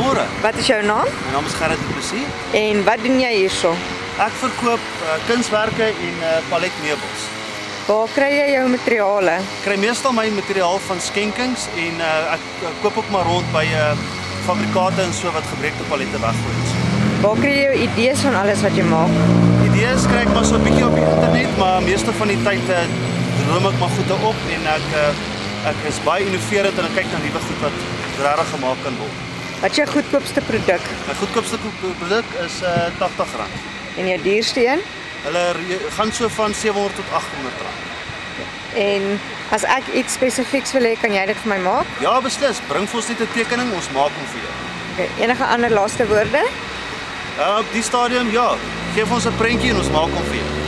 Goeiemôre. Wat is jou naam? My naam is Gerrit Du Plessis. En wat doen jy hierso? Ek verkoop kunswerke en paletmeubels. Waar kry jy jou materiale? Ek kry meestal my materiaal van skenkings en ek koop ook maar rond by fabrikate en so wat gebreekte palette weggooi. Waar kry jy jou idees van alles wat jy maak? Idees kry ek maar so 'n bietjie op die internet, maar meeste van die tyd droom ek maar goede op en ek is baie innoverend en ek kyk na nuwe goed wat regtig gemaak kan word. Wat is jou goedkoopste produk? My goedkoopste produk is R80. En jou duurste een? Hulle gaan so van R700 tot R800. En as ek iets spesifieks wil hê, kan jy dit vir my maak? Ja, beslis. Bring vir ons net 'n tekening, ons maak hom vir jou. Okay. Enige ander laaste woorde? Op die stadium, ja. Geef ons 'n prentjie en ons maak hom vir jou.